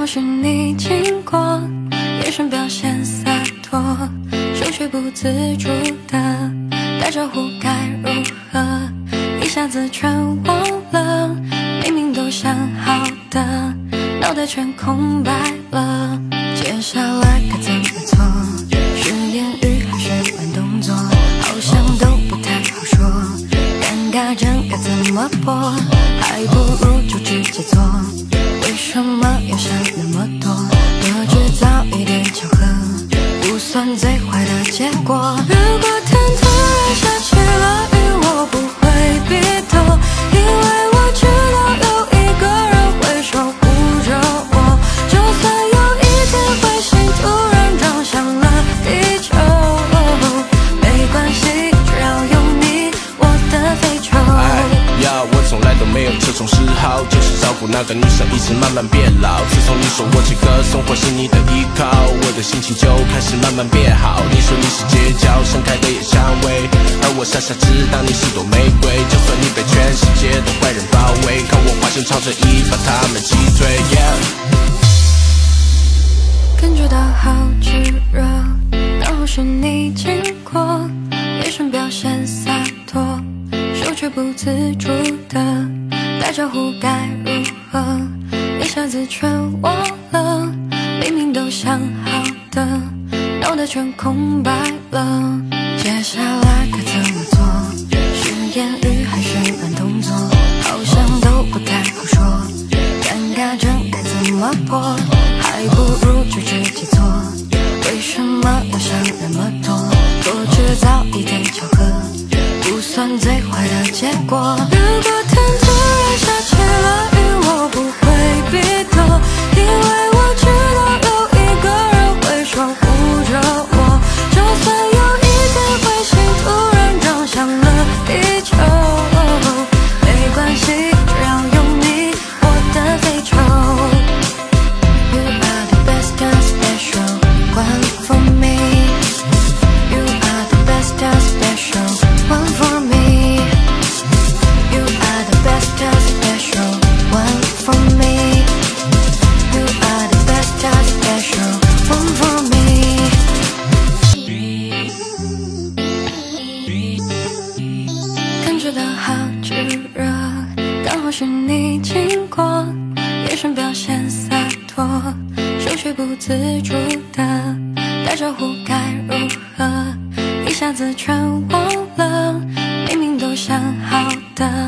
好是你经过，眼神表现洒脱，手却不自主的打招呼该如何，一下子全忘了，明明都想好的，脑袋全空白了，接下来该怎么做？是言语还是慢动作？好像都不太好说，尴尬症该怎么破？还不如就直接做，为什么要想那么多？多制造一点巧合，不算最坏的结果。如果天突然下起了雨，我不会避躲，因为我知道有一个人会守护着我，就算有一天彗星突然撞向了地球，没关系，只要有你，我的非洲。 我从来都没有这种嗜好，就是照顾那个女生一直慢慢变老。自从你说我这个生活是你的依靠，我的心情就开始慢慢变好。你说你是街角盛开的野蔷薇，而我傻傻知道你是朵玫瑰。就算你被全世界的坏人包围，看我化身超人一把他们击退。 感觉到好炙热，刚好是你经过，眼神表现洒脱，手却不自主的打招呼该如何，一下子全忘了，明明都想好的，脑袋全空白了，接下来该怎么做？是言语还是慢动作？好像都不太好说，尴尬症该怎么破？还不如就直接做，为什么要想那么多？多制造一点巧合，不算最坏的结果。如果天突然下起了雨，我不会避躲，因为我知道有一个人会守护着我，就算有一天彗星突然撞向了地球，没关系，只要有你，我的非洲。You are the best and special one for me. You are the best and special one for me. You are the best and special one for me. You are the best and special one for me. 感觉到好炙热，刚好是你经过，眼神表现洒脱，手却不自主的打招呼该如何，一下子全忘了，明明都想好的。